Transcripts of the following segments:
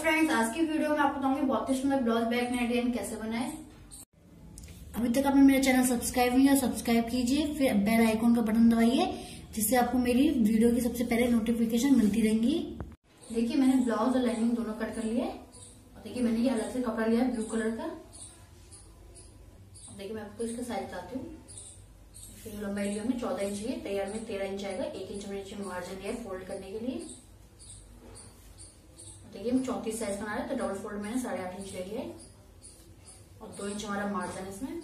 Friends, आज की video में आपको बताऊंगी बहुत ही सुंदर ब्लाउज बैक नेक डिजाइन कैसे बनाए। अभी तक आपने मेरा चैनल सब्सक्राइब नहीं किया, सब्सक्राइब कीजिए, फिर बेल आइकॉन का बटन दबाइए जिससे आपको मेरी वीडियो की सबसे पहले नोटिफिकेशन मिलती रहेंगी। देखिए मैंने ब्लाउज और लाइनिंग दोनों कट कर लिए और देखिए मैंने ये अलग से कपड़ा लिया है ब्लू कलर का। देखिए मैं आपको इसका साइज बताती हूँ। लंबाई ली हमने 14 इंच है, तैयार में 13 इंच आएगा। 1 इंच हमने नीचे मार्जिन लिया है फोल्ड करने के लिए। देखिए हम 34 साइज बना रहे हैं तो डबल फोल्ड मैंने 8.5 इंच ले लिया है और 2 इंच हमारा मार्जिन इसमें।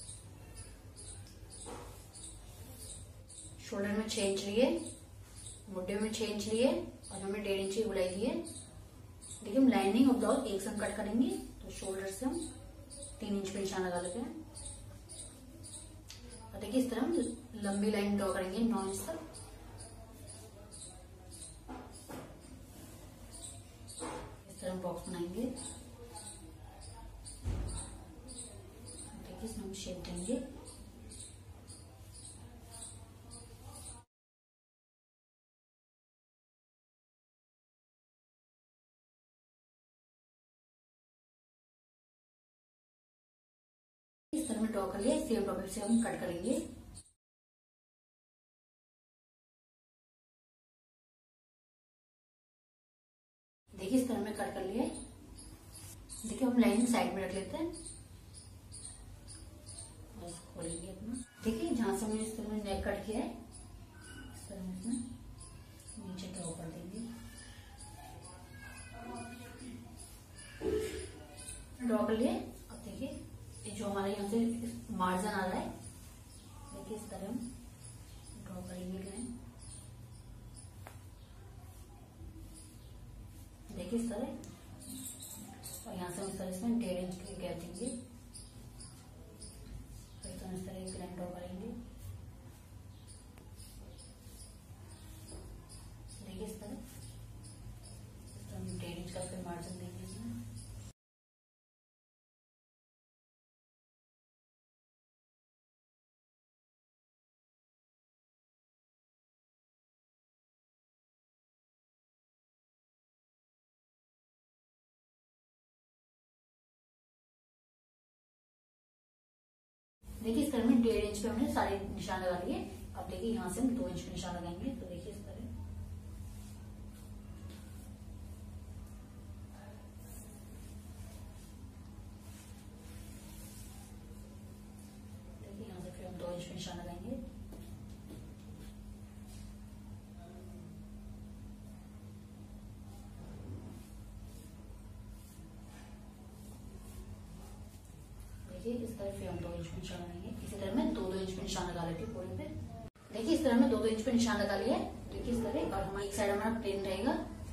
शोल्डर में 6 इंच लिए, मुड्ढे में 6 इंच लिए और हमें 1.5 इंच की गुलाई दी है। देखिए हम लाइनिंग और ब्लाउज एक संग कट करेंगे तो शोल्डर से हम 3 इंच पे निशान लगा लेते हैं और देखिए इस तरह हम लंबी लाइन ड्रॉ करेंगे 9 इंच तक। इस तरह हम बॉक्स बनाएंगे। देखिए इसमें हम शेप देंगे। इस तरह में ड्रॉ कर लिया, सेम टॉपिक से हम कट करेंगे। देखिए इस तरह में कट कर लिया। देखिए हम लाइनिंग साइड में रख लेते हैं और खोलेंगे अपना। देखिए जहां से हमने इस तरह में नेक कट किया है इस तरह में इसमें नीचे ड्रॉ कर देंगे। ड्रॉ कर लिए। अब देखिए जो हमारा यहाँ से मार्जिन आ रहा है, देखिए इस तरह हम ड्रॉ करेंगे लाइन। देखिए इस तरह और यहाँ से हम इस तरह इसमें 1.5 इंच की गैप देंगे। फिर तो इस तरह एक लाइन ड्रॉ करेंगे। देखिए इस तरह हम 1.5 इंच का फिर मार्जिन देंगे इसमें। देखिए इस तरह में 1.5 इंच पे हमने सारे निशान लगा लिए। अब देखिए यहाँ से हम 2 इंच पे निशान लगाएंगे तो देखिए इस तरह। देखिए यहाँ से फिर हम 2 इंच पे निशान लगाएंगे। इस तरह फिर हम 2 इंच पे निशान लगाएंगे। इसी तरह मैं 2-2 इंच पे निशान लगा लेती हूँ पूरे पे। देखिए इस तरह में 2-2 इंच पे निशान लगा लिया है। देखिए इस तरह और हमारी एक साइड हमारा प्लेन रहेगा।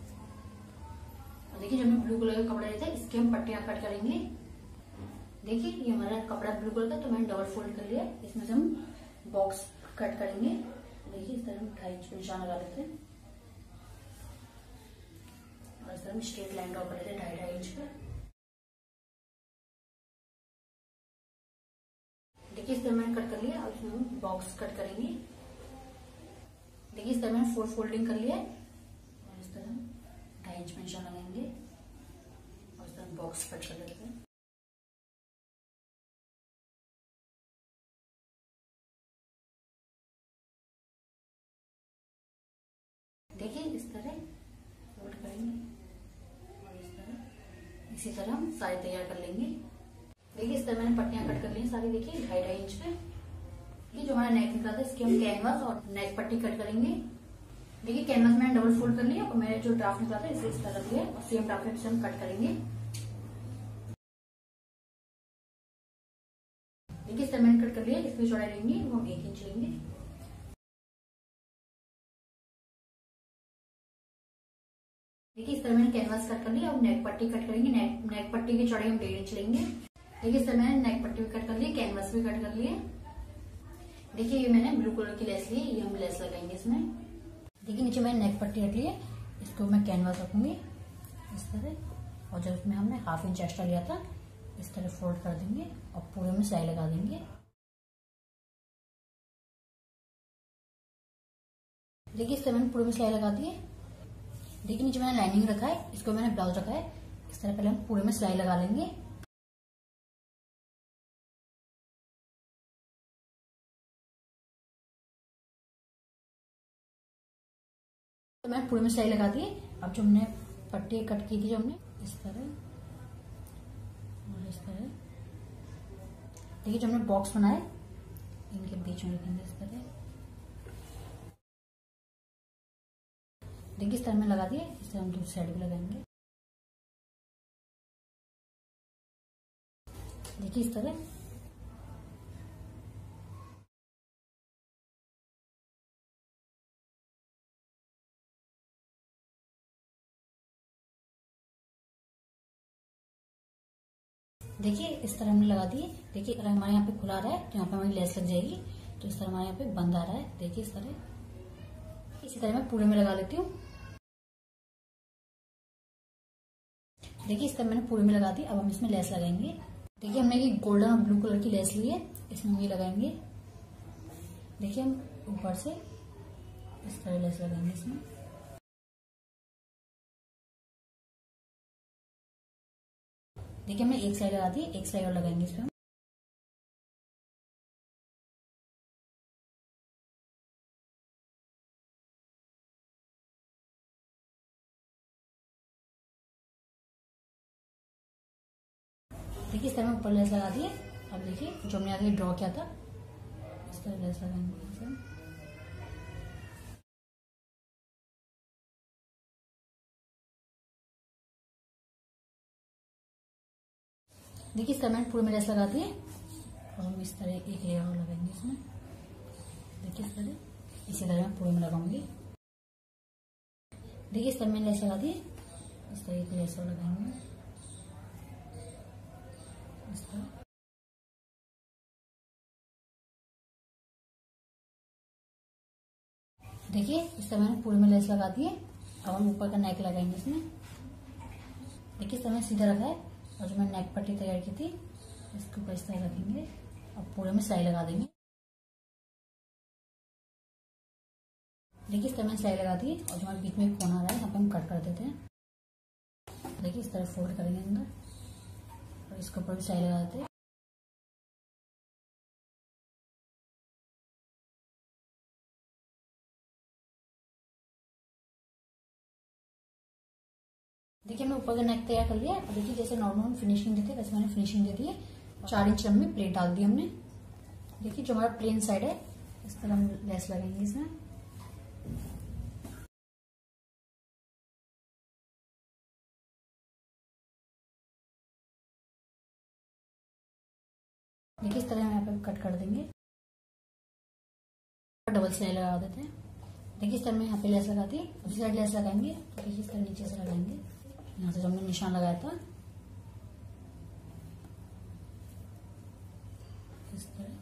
और देखिए जो हमें ब्लू कलर का कपड़ा रहता है इसके हम पट्टियां कट करेंगे। देखिए ये हमारा कपड़ा ब्लू कलर का तो मैंने डबल फोल्ड कर लिया। इसमें से हम बॉक्स कट करेंगे। देखिए इस तरह हम 2.5 इंच पे निशान लगा लेते हैं और इस तरह हम स्ट्रेट लाइन ड्रॉ कर लेते हैं 2.5 इंच पे। देखिए इस तरह मैंने कट कर लिया और इसमें हम बॉक्स कट करेंगे। देखिए इस तरह मैंने 4 फोल्डिंग कर लिया और इस तरह 2.5 इंच में निशान लगाएंगे और इस तरह बॉक्स कट कर लेते हैं। देखिए इस तरह फोल्ड करेंगे और इस तरह इसी तरह हम सारे तैयार कर लेंगे। देखिए इस तरह मैंने पट्टियां कट कर ली सारी। देखिए 2.5 इंच पे ये जो हमारा नेक निकला था इसकी हम कैनवास और नेक पट्टी कट करेंगे। देखिए कैनवास मैंने डबल फोल्ड कर लिया और मैंने जो ड्राफ्ट निकला था इसे इस तरह रख लिया और सेम ड्राफ्ट से हम कट करेंगे। देखिए इस तरह मैंने कट कर लिया। इसकी चौड़ाई लेंगे वो हम 1 इंच लेंगे। देखिए इस तरह मैंने कैनवास कट कर लिया। अब नेक पट्टी कट करेंगे। नेक पट्टी की चौड़ाई हम 1.5 इंच लेंगे। देखिए इस तरह मैंने नेक पट्टी भी कट कर ली, कैनवास भी कट कर लिए। देखिए ये मैंने ब्लू कलर की लेस ली, ये हम लेस लगाएंगे इसमें। देखिए नीचे मैंने नेक पट्टी रख ली है, इसको मैं कैनवास रखूंगी इस तरह और जो इसमें हमने 1/2 इंच एक्स्ट्रा लिया था इस तरह फोल्ड कर देंगे और पूरे में सिलाई लगा देंगे। देखिए इस तरह मैंने पूरे में सिलाई लगा दी है। देखिए नीचे मैंने लाइनिंग रखा है, इसको मैंने ब्लाउज रखा है इस तरह पहले हम पूरे में सिलाई लगा लेंगे। तो मैंने पूरे में सिलाई लगा दी। अब जो हमने पट्टी कट की थी, जो हमने इस तरह और इस तरह, देखिए जो हमने बॉक्स बनाए इनके बीच में रखेंगे इस तरह। देखिए इस तरह में लगा दिए। इस तरह हम दूसरी साइड भी लगाएंगे। देखिए इस तरह। देखिए इस तरह हमने लगा दिए। देखिए अगर हमारे यहाँ पे खुला रहा है तो यहाँ पे हमारी लेस लग जाएगी, तो इस तरह हमारे यहाँ पे बंद आ रहा है। देखिए इस तरह। इसी तरह मैं पूरे में लगा लेती हूँ। देखिए इस तरह मैंने पूरे में लगा दी। अब हम इसमें लेस लगाएंगे। देखिए हमने ये गोल्डन और ब्लू कलर की लेस ली है, इसमें हम ये लगाएंगे। देखिए हम ऊपर से इस तरह लेस लगाएंगे इसमें। देखिए हमने एक साइड लगा दी, एक साइड और लगाएंगे इसमें। देखिए इस तरह में ऊपर लेस लगा दिए। अब देखिए जो हमने आगे ड्रॉ किया था इस तरह लेस लगाएंगे इसमें। देखिए इस तरह मैंने पूरे में लेस लगा दिए और हम इस तरह एक लेयर और लगाएंगे इसमें। देखिए इस तरह, इसी तरह मैं पूरे में लगाऊंगी। देखिए इस तरह मैंने लेस लगा दी, इस तरह एक लेस और लगाएंगे इस तरह। देखिए इस तरह मैंने पूरे में लेस लगा दी है। अब हम ऊपर का नेक लगाएंगे इसमें। देखिए इस तरह मैंने सीधा रखा है और जो मैंने नेक पट्टी तैयार की थी इसके ऊपर इस तरह रखेंगे। अब पूरे में सिलाई लगा देंगे। देखिए इस तरह मैंने सिलाई लगा दी और जो हमारे बीच में कोना आ रहा है यहाँ पे हम कट कर देते हैं। देखिए इस तरह फोल्ड करेंगे अंदर और इसके ऊपर भी सिलाई लगा देते हैं। देखिए मैं ऊपर का नेक तैयार कर लिया। अब देखिए जैसे नॉर्मल फिनिशिंग देते हैं वैसे मैंने फिनिशिंग दे दी है। 4 इंच लंबी प्लेट डाल दी हमने। देखिए जो हमारा प्लेन साइड है इस तरह हम लेस लगाएंगे इसमें। देखिए इस तरह हम यहाँ पे कट कर देंगे। डबल सिलाई लगा देते हैं। देखिए इस तरह में यहाँ पे लेस लगा दी, दूसरी साइड लेस लगाएंगे। तो देखिए इस तरह नीचे से लगाएंगे, यहाँ से जो हमने निशान लगाया था इस तरह।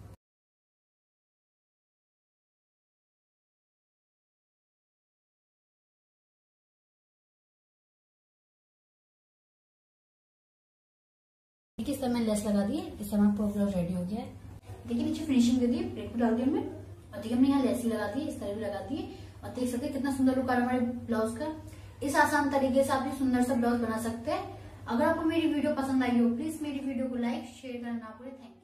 देखिए इस तरह मैंने लेस लगा दी है। इस तरह पूरा ब्लाउज रेडी हो गया है। देखिए नीचे फिनिशिंग दे दी, प्लेट को डाल दी हमने और देखिए हमने यहाँ लेस लगा दी, इस तरह भी लगा दी और देख सकते हैं कितना सुंदर लुक आ रहा है हमारे ब्लाउज का। इस आसान तरीके से आप भी सुंदर सा ब्लाउज बना सकते हैं। अगर आपको मेरी वीडियो पसंद आई हो प्लीज मेरी वीडियो को लाइक शेयर करना ना भूलें। Thank you.